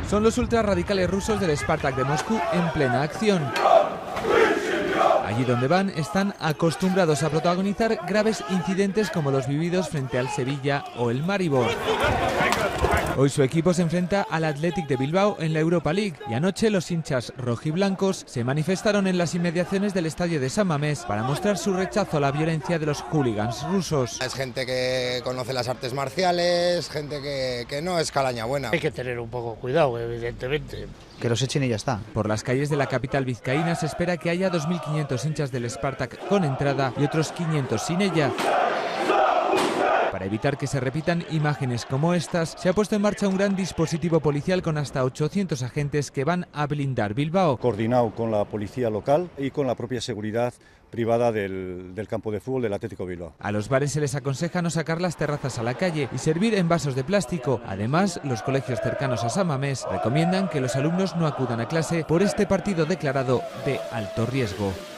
Son los ultrarradicales rusos del Spartak de Moscú en plena acción. Allí donde van están acostumbrados a protagonizar graves incidentes como los vividos frente al Sevilla o el Maribor. Hoy su equipo se enfrenta al Athletic de Bilbao en la Europa League y anoche los hinchas rojiblancos se manifestaron en las inmediaciones del estadio de San Mamés para mostrar su rechazo a la violencia de los hooligans rusos. Es gente que conoce las artes marciales, gente que no es calaña buena. Hay que tener un poco cuidado, evidentemente. Que los echen y ya está. Por las calles de la capital vizcaína se espera que haya 2.500 hinchas del Spartak con entrada y otros 500 sin ella. Para evitar que se repitan imágenes como estas, se ha puesto en marcha un gran dispositivo policial con hasta 800 agentes que van a blindar Bilbao. Coordinado con la policía local y con la propia seguridad privada del campo de fútbol del Atlético Bilbao. A los bares se les aconseja no sacar las terrazas a la calle y servir en vasos de plástico. Además, los colegios cercanos a San Mamés recomiendan que los alumnos no acudan a clase por este partido declarado de alto riesgo.